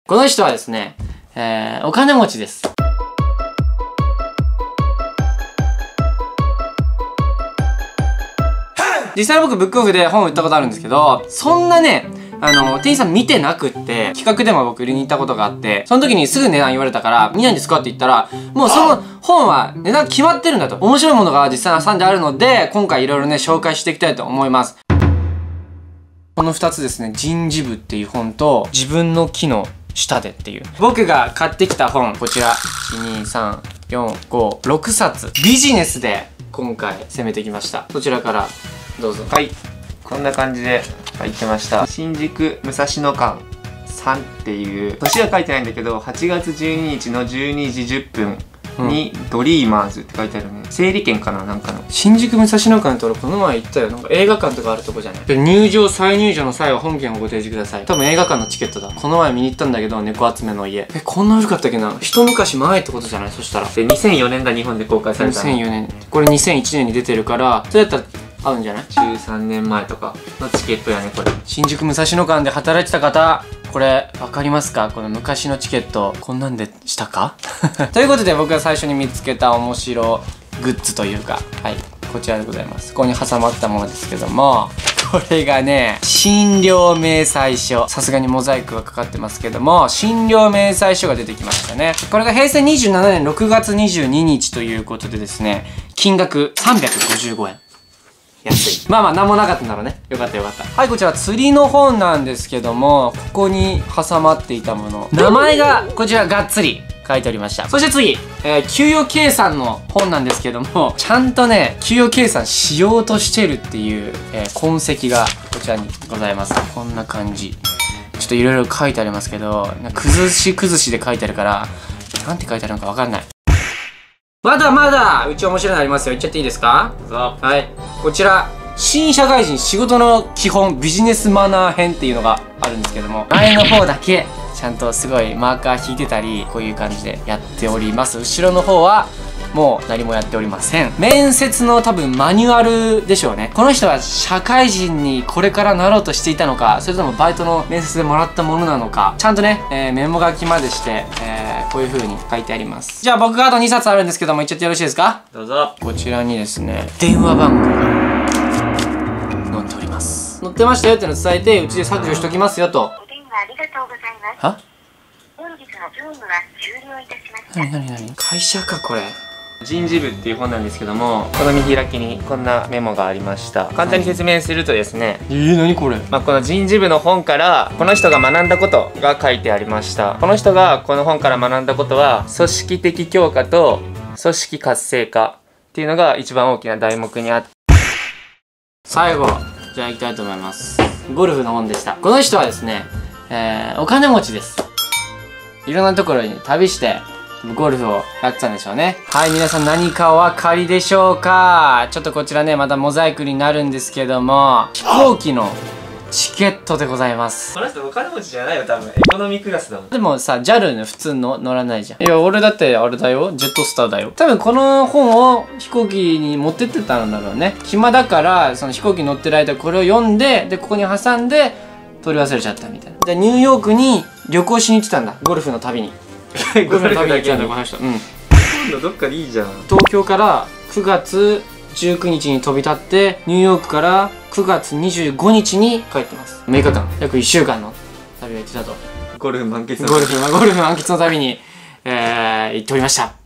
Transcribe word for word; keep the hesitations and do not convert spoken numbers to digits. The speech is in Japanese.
この人はですね、えー、お金持ちです。実際僕ブックオフで本売ったことあるんですけど、そんなね、あの、店員さん見てなくって、企画でも僕売りに行ったことがあって、その時にすぐ値段言われたから、見ないんですかって言ったら、もうその本は値段決まってるんだと。面白いものが実際に挟んであるので、今回いろいろね、紹介していきたいと思います。このふたつですね、人事部っていう本と、自分の木の下でっていう。僕が買ってきた本、こちら、いち、に、さん、よん、ご、ろくさつ。ビジネスで今回攻めてきました。こちらからどうぞ。 はい。こんな感じで書いてました。新宿武蔵野間さんっていう、年は書いてないんだけど、はちがつじゅうににちのじゅうにじじゅっぷんにドリーマーズって書いてあるね。整理券かな、なんかの。 新宿武蔵野間って俺この前行ったよ。なんか映画館とかあるとこじゃない？で、入場、再入場の際は本券をご提示ください。多分映画館のチケットだ。この前見に行ったんだけど、猫集めの家。え、こんな古かったっけな？一昔前ってことじゃない？そしたら。 で、にせんよねんが日本で公開されたの。 にせんよねん。これにせんいちねんに出てるから、それやったら合うんじゃない？ じゅうさんねんまえとかのチケットやね、これ。 新宿武蔵野間で働いてた方、これ分かりますか？この昔のチケットこんなんでしたか？ということで僕が最初に見つけた面白グッズというか、はい、こちらでございます。ここに挟まったものですけども、これがね、診療明細書。さすがにモザイクがかかってますけども、診療明細書が出てきましたね。これがへいせいにじゅうななねんろくがつにじゅうににちということでですね、金額さんびゃくごじゅうごえん。安い。まあまあ、なんもなかったんだろうね。よかったよかった。はい、こちら釣りの本なんですけども、ここに挟まっていたもの。名前が、こちら、がっつり書いておりました。そして次、えー、給与計算の本なんですけども、ちゃんとね、給与計算しようとしてるっていう、えー、痕跡がこちらにございます。こんな感じ。ちょっといろいろ書いてありますけど、崩し崩しで書いてあるから、なんて書いてあるのかわかんない。まだまだうち面白いのありますよ。言っちゃっていいですか？どうぞ。はい。こちら、新社会人仕事の基本ビジネスマナー編っていうのがあるんですけども、前の方だけちゃんとすごいマーカー引いてたり、こういう感じでやっております。後ろの方はもう何もやっておりません。面接の多分マニュアルでしょうね。この人は社会人にこれからなろうとしていたのか、それともバイトの面接でもらったものなのか、ちゃんとね、えー、メモ書きまでして、えー、こういう風に書いてあります。じゃあ僕があとにさつあるんですけども、言っちゃってよろしいですか？ どうぞ。 こちらにですね、電話番号が載っております。載ってましたよってのを伝えて、うちで削除しときますよと。 お電話ありがとうございます。 は？ 本日の業務は終了いたしました。 なになになに？会社かこれ。 人事部っていう本なんですけども、この見開きにこんなメモがありました。簡単に説明するとですね、 えー、何これ？ まあ、この人事部の本からこの人が学んだことが書いてありました。この人がこの本から学んだことは、組織的強化と組織活性化っていうのが一番大きな題目にあって、 最後、じゃあ行きたいと思います。ゴルフの本でした。この人はですね、えー、お金持ちです。いろんなところに旅してゴルフをやってたんでしょうね。はい、皆さん何かお分かりでしょうか？ちょっとこちらね、またモザイクになるんですけども、飛行機のチケットでございます。 この人お金持ちじゃないよ、多分エコノミークラスだもん。 でもさ、ジャル の普通の乗らないじゃん。いや、俺だってあれだよ、ジェットスターだよ。多分この本を飛行機に持ってってたんだろうね。暇だから、その飛行機に乗ってる間これを読んで、で、ここに挟んで、取り忘れちゃったみたいな。で、ニューヨークに旅行しに行ってたんだ。ゴルフの旅に。ゴルフの旅に行ってたんだ、この人。うん。 今度どっかでいいじゃん。 東京からくがつじゅうくにちに飛び立って、ニューヨークからくがつにじゅうごにちに帰ってます。むいかかん、約いっしゅうかんの旅を行ってたと。 ゴルフ満喫のゴルフ、ゴルフ満喫の旅に、えー、行っておりました。